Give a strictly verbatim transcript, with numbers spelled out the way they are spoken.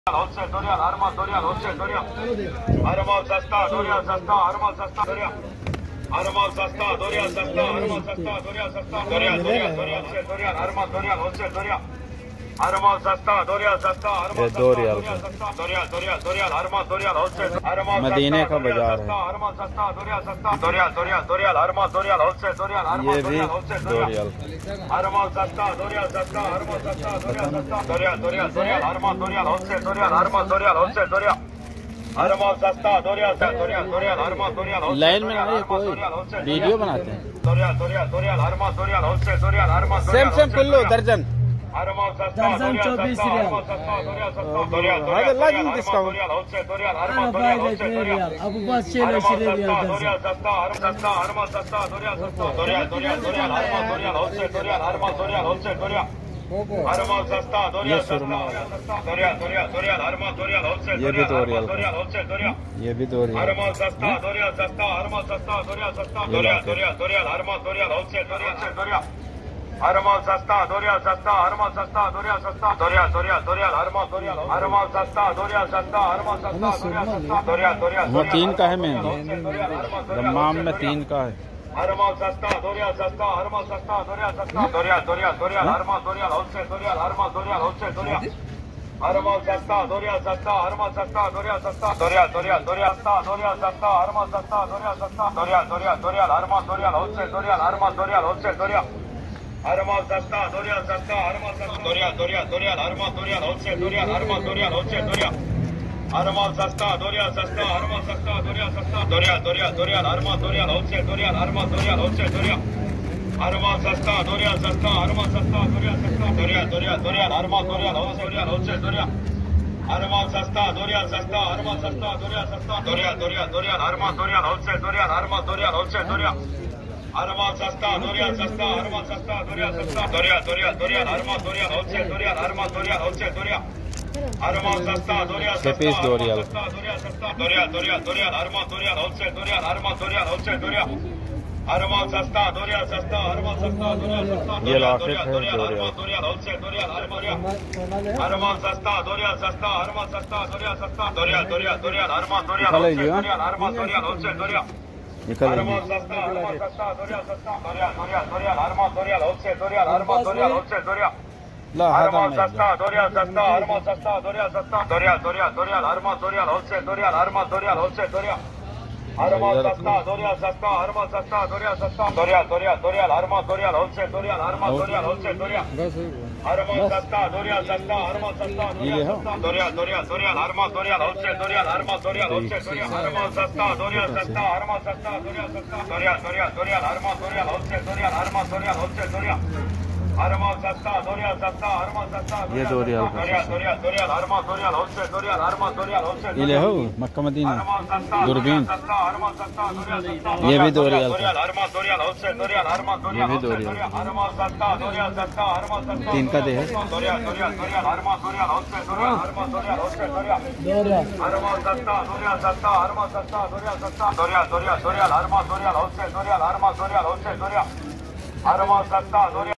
Wholesale Dorian, Arma Dorian, Wholesale Dorian. Arma Sasta, Dorian Sasta, Arma Sasta, Dorian. Arma Sasta, Dorian Sasta, Arma Sasta, Dorian Sasta, Dorian, Dorian, Dorian, Wholesale Dorian, Arma Dorian, Wholesale Dorian. Arma Sasta, Dorian Sasta, Arma Sasta, Dorian Sasta, Dorian, Dorian, Dorian, Arma Dorian, Wholesale. Arma मदीने का बाजार है। Arma Sasta, Dorian Sasta, Dorian, Dorian, Dorian, Arma Dorian, Wholesale Dorian, Arma Dorian, Wholesale Dorian. Arma Sasta, Dorian Sasta, Arma Sasta, Dorian Sasta, Dorian, Dorian, Dorian, Arma Dorian, Wholesale Dorian, Arma Dorian, Wholesale Dorian. Arma Sasta, Dorian, Dorian, Dorian, Arma Dorian, line में आए कोई video बनाते हैं। Dorian, Dorian, Dorian, Arma Dorian, Wholesale Dorian, Arma Dorian. Same same pillow दर्जन। दर्जन चौबीस riyal. هذا لاجن discount. أنا بايع اثنين ريال. أبو باس شيل عشرين ريال درجن. ये भी दो रियाल ये भी दो riyal Arma Sasta, Dorian Sasta, Arma Sasta, Dorian Sasta, Dorian, Dorian, Dorian, Arma Dorian, Arma Sasta, Dorian Sasta, Arma Sasta, Dorian Sasta, Dorian, Dorian. वो तीन का है मेहंदी दम्माम में तीन का है। Arma Sasta, Dorian Sasta, Arma Sasta, Dorian Sasta, Dorian, Dorian, Dorian, Arma Dorian, Wholesale Dorian, Arma Dorian, Wholesale Dorian. Arma Sasta, Dorian Sasta, Arma Sasta, Dorian Sasta, Dorian, Dorian, Dorian Sasta, Dorian Sasta, Arma Sasta, Dorian Sasta, Dorian, Dorian, Dorian, Arma Dorian, Wholesale Dorian, Arma Dorian, Wholesale Dorian. Arma Sasta, Dorian Sasta, Arma Sasta, Dorian, Dorian, Dorian, Arma Dorian, Wholesale Dorian, Arma Dorian, Wholesale Dorian. Arma Sasta, Dorian Sasta, Arma Sasta, Dorian Sasta, Dorian, Dorian, Dorian, Arma Dorian, Wholesale Dorian, Arma Dorian, Wholesale Dorian. Arma Sasta, Dorian Sasta, Arma Sasta, Dorian Sasta, Dorian, Dorian, Dorian, Arma Dorian, Wholesale Dorian. Arma Sasta, Dorian Sasta, Arma Sasta, Dorian Sasta, Dorian, Dorian, Dorian, Arma Dorian, Wholesale Dorian, Arma Dorian, Wholesale Dorian. Arma Sasta, Dorian Sasta, Arma Sasta, Dorian Sasta, Dorian, Dorian, Dorian, Arma Dorian, Wholesale Dorian, Arma Dorian, Wholesale Dorian. Arma Sasta, Dorian Sasta, Sepis Dorian. Dorian Sasta, Dorian, Dorian, Dorian, Arma Dorian, Wholesale Dorian, Arma Dorian, Wholesale Dorian. Arma Sasta, Dorian Sasta, Arma Sasta, Dorian Sasta, Dorian, Dorian, Dorian, Arma Dorian, Wholesale Dorian, Arma Dorian. Arma Sasta, Dorian Sasta, Arma Sasta, Dorian Sasta, Dorian, Dorian, Dorian, Arma Dorian, Wholesale Dorian, Arma Dorian, Wholesale Dorian. Arma Sasta, Arma Sasta, Dorian Sasta, Dorian, Dorian, Dorian, Arma Dorian, Wholesale Dorian, Arma Dorian, Wholesale Dorian. لا هذا Arma नहीं Sasta, Dorian Sasta, Arma Sasta, Dorian Sasta, Dorian, Dorian, Dorian, Arma Dorian, Wholesale Dorian, Arma Dorian, Wholesale Dorian. Arma Sasta, Dorian Sasta, Arma Sasta, Dorian Sasta, Dorian, Dorian, Dorian, Arma Dorian, Wholesale Dorian, Arma Dorian, Wholesale Dorian. Arma Sasta, Dorian Sasta, Arma Sasta, Dorian Sasta, Dorian, Dorian, Dorian, Arma Dorian, Wholesale Dorian, Arma Dorian, Wholesale Dorian. Arma Sasta, Dorian Sasta, Arma Sasta, Dorian Sasta, Dorian, Dorian, Dorian, Arma Dorian, Wholesale Dorian, Arma Dorian, Wholesale Dorian. Arma Sasta, Dorian Sasta, Arma Sasta, ये दो रियाल का Dorian, Dorian, Dorian, Arma Dorian, Wholesale Dorian, Arma Dorian, Wholesale ये ले Dorian. हो मक्का मदीना Arma Sasta, दूरबीन Arma Sasta, Dorian Sasta, ये भी दो रियाल का Arma Dorian, Wholesale Dorian, Arma ये Dorian, भी दो Wholesale riyal Dorian. Arma Sasta, Dorian Sasta, Arma Sasta, तीन का दे है Dorian, Dorian, Dorian, Arma Dorian, Wholesale Dorian, Arma Dorian, Wholesale Dorian. दो riyal. Arma Sasta, Dorian Sasta, Arma Sasta, Dorian Sasta, Dorian, Dorian, Dorian, Arma Dorian, Wholesale Dorian, Arma Dorian, Wholesale Dorian. Arma Sasta, Dorian